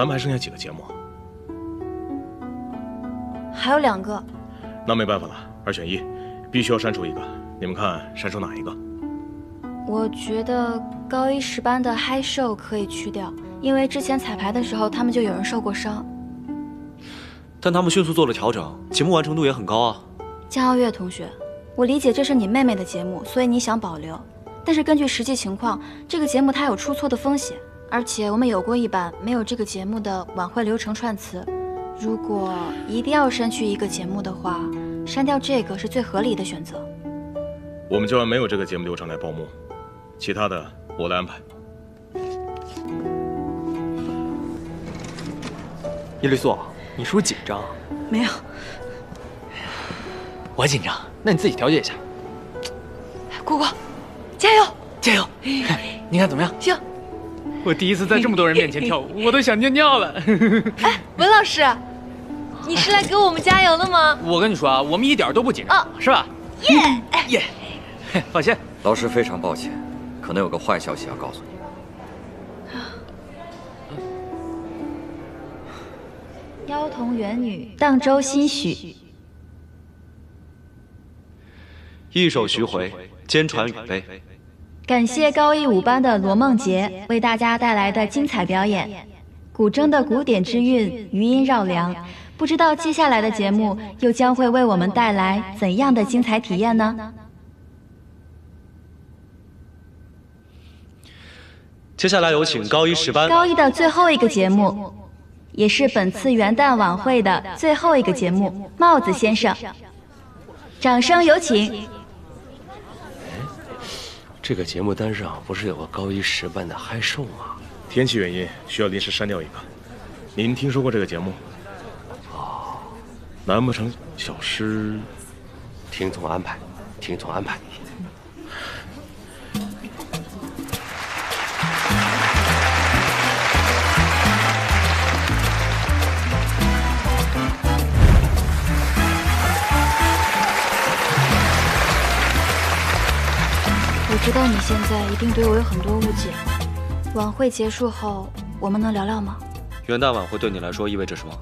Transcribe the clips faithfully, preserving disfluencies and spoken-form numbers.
咱们还剩下几个节目？ 还有两个。 那没办法了，二选一，必须要删除一个。你们看删除哪一个？ 我觉得高一十班的嗨秀可以去掉，因为之前彩排的时候他们就有人受过伤。 但他们迅速做了调整，节目完成度也很高啊。 江耀月同学，我理解这是你妹妹的节目，所以你想保留。但是根据实际情况，这个节目它有出错的风险，而且我们有过一版没有这个节目的晚会流程串词。如果一定要删去一个节目的话，删掉这个是最合理的选择。 我们就按没有这个节目流程来报幕，其他的我来安排。 叶绿素，你是不是紧张？ 没有， 我紧张，那你自己调节一下。 果果，加油， 加油！你看怎么样？ 行。 我第一次在这么多人面前跳舞，我都想尿尿了。 哎，文老师，你是来给我们加油的吗？ 我跟你说啊，我们一点都不紧张，哦、是吧？ 耶耶！放心。 老师非常抱歉，可能有个坏消息要告诉你。 妖童元女，荡舟心许。 一首徐回，兼传语悲。 感谢高一五班的罗梦洁为大家带来的精彩表演，古筝的古典之韵，余音绕梁。不知道接下来的节目又将会为我们带来怎样的精彩体验呢？ 接下来有请高一十班。 高一的最后一个节目，也是本次元旦晚会的最后一个节目，《帽子先生》。掌声有请。 这个节目单上不是有个高一十班的嗨秀吗？ 天气原因需要临时删掉一个。您听说过这个节目？ 哦， 难不成小师？ 听从安排，听从安排。 我知道你现在一定对我有很多误解。晚会结束后，我们能聊聊吗？ 元旦晚会对你来说意味着什么？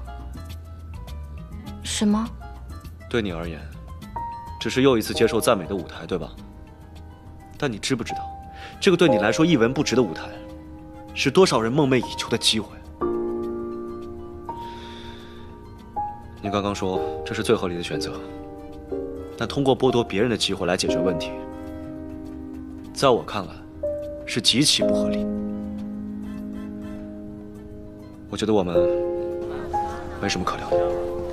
什么？ 对你而言，只是又一次接受赞美的舞台，对吧？但你知不知道，这个对你来说一文不值的舞台，是多少人梦寐以求的机会？你刚刚说这是最合理的选择，但通过剥夺别人的机会来解决问题，在我看来，是极其不合理。我觉得我们没什么可聊的。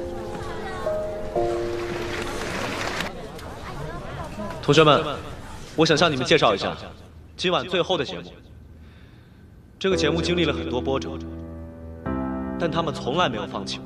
同学们，我想向你们介绍一下今晚最后的节目。这个节目经历了很多波折，但他们从来没有放弃。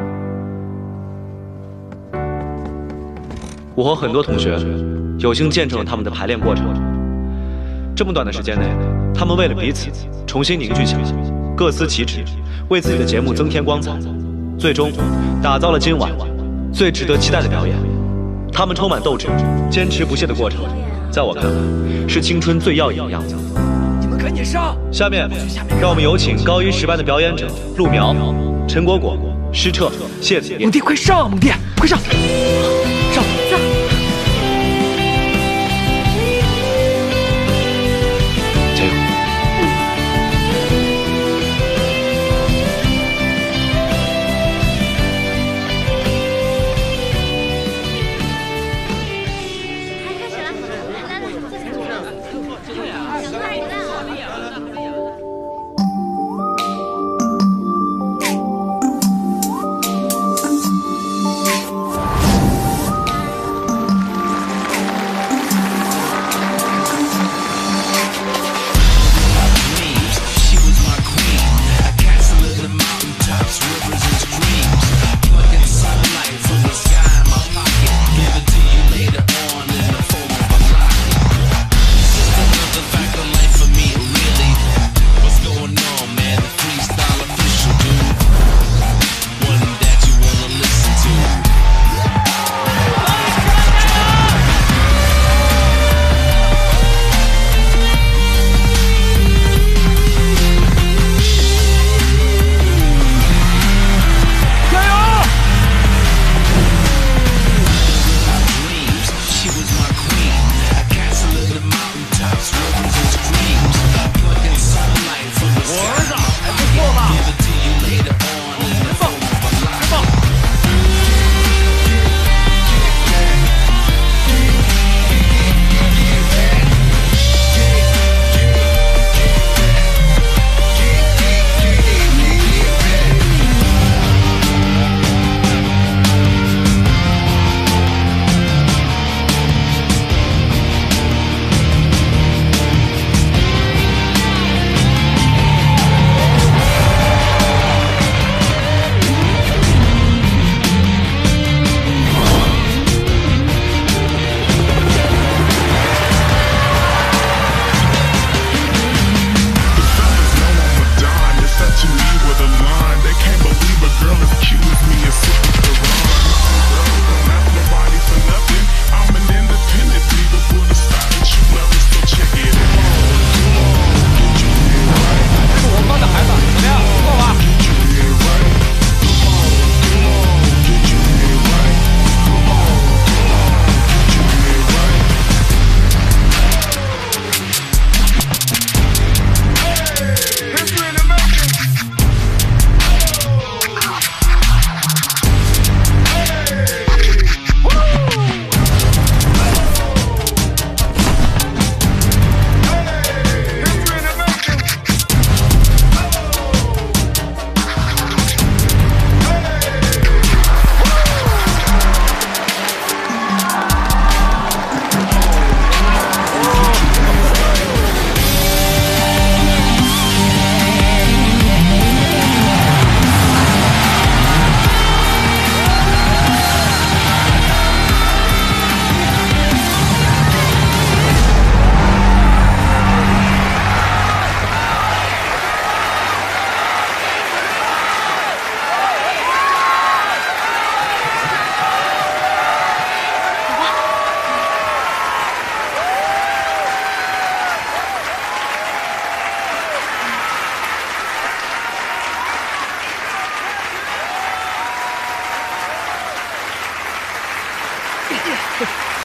我和很多同学有幸见证了他们的排练过程。这么短的时间内，他们为了彼此重新凝聚起来，各司其职，为自己的节目增添光彩，最终打造了今晚最值得期待的表演。他们充满斗志、坚持不懈的过程，在我看来是青春最耀眼的样子。 你们赶紧上！ 下面让我们有请高一十班的表演者陆苗、陈果果、施澈、谢子叶。 猛弟，快上！猛弟，快上！